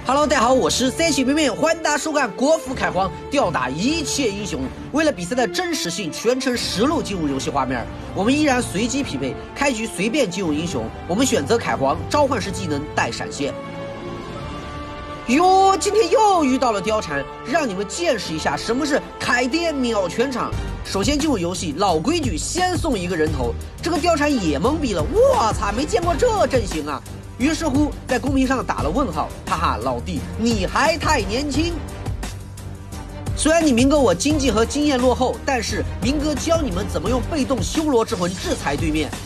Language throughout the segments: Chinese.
Hello， 大家好，我是三七面面，欢迎大家收看国服开荒，吊打一切英雄。为了比赛的真实性，全程实录进入游戏画面，我们依然随机匹配，开局随便进入英雄。我们选择凯皇，召唤师技能带闪现。哟，今天又遇到了貂蝉，让你们见识一下什么是凯爹秒全场。首先进入游戏，老规矩，先送一个人头。这个貂蝉也懵逼了，我操，没见过这阵型啊！于是乎，在公屏上打了问号，哈哈，老弟，你还太年轻。虽然你明哥我经济和经验落后，但是明哥教你们怎么用被动修罗之魂制裁对面。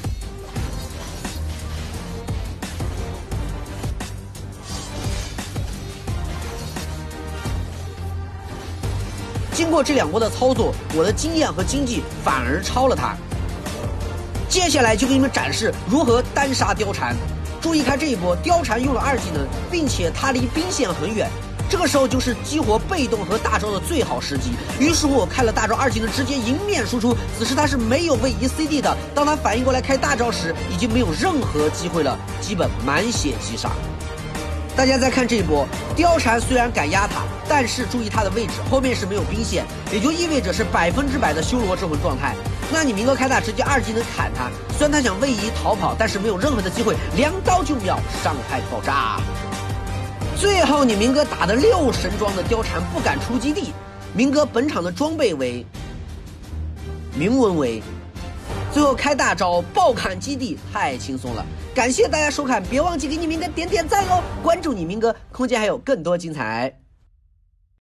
经过这2波的操作，我的经验和经济反而超了他。接下来就给你们展示如何单杀貂蝉。注意看这一波，貂蝉用了2技能，并且他离兵线很远，这个时候就是激活被动和大招的最好时机。于是我开了大招2技能，直接迎面输出。此时他是没有位移 CD 的，当他反应过来开大招时，已经没有任何机会了，基本满血击杀。大家再看这一波，貂蝉虽然敢压塔，但是注意他的位置，后面是没有兵线，也就意味着是100%的修罗之魂状态。那你明哥开大直接2技能砍他，虽然他想位移逃跑，但是没有任何的机会，2刀就秒，伤害爆炸。最后你明哥打的6神装的貂蝉不敢出基地，明哥本场的装备为铭文为。最后开大招爆砍基地，太轻松了！感谢大家收看，别忘记给你明哥点赞哦，关注你明哥，空间还有更多精彩。